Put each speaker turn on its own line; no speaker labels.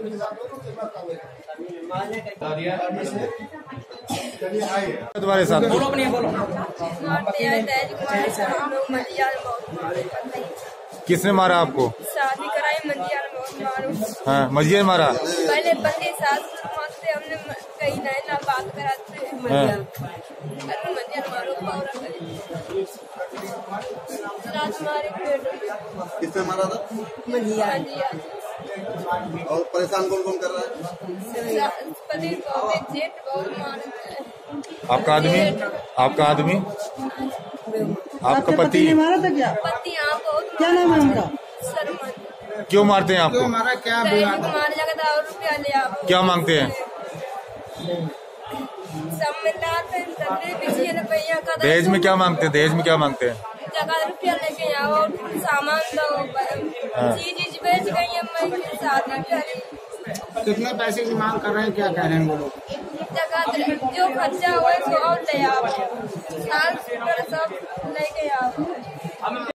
तुम्हारे साथ
बोलो अपनी बोलो।
किसने मारा आपको?
शादी कराई मंदिर मारो।
हाँ, मजिया मारा।
पहले पति सास से हमने कहीं नहीं ना बात कराते मंदिर मारो
किसने मारा था?
मंदिर।
और परेशान कौन कौन कर रहा है?
पति जेठ बहुत मारते हैं।
आपका आदमी? आपका पति
ने मारा था क्या?
पति यहाँ बहुत
क्या नाम है उनका?
शर्मन।
क्यों मारते हैं आपको?
मारा क्या?
मार लगता और रुपया ले आप।
क्या मांगते हैं?
सब मिलाते हैं
दहेज में क्या मांगते हैं?
जगह रुपया लेके आओ और सामान दो। चीज बेच गई है। मैं शादी करी।
कितने पैसे की मांग कर रहे हैं? क्या कह रहे हैं वो लोग?
जगह जो खर्चा हुआ है सो और ले आओ। साल सब लेके आओ।